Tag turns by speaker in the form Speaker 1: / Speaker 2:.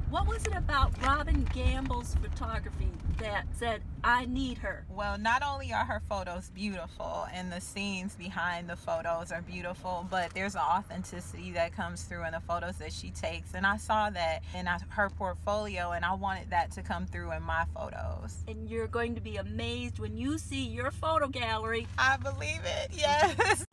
Speaker 1: What was it about Robin Gamble's photography that said, I need her?
Speaker 2: Well, not only are her photos beautiful and the scenes behind the photos are beautiful, but there's an authenticity that comes through in the photos that she takes. And I saw that in her portfolio, and I wanted that to come through in my photos.
Speaker 1: And you're going to be amazed when you see your photo gallery.
Speaker 2: I believe it, yes.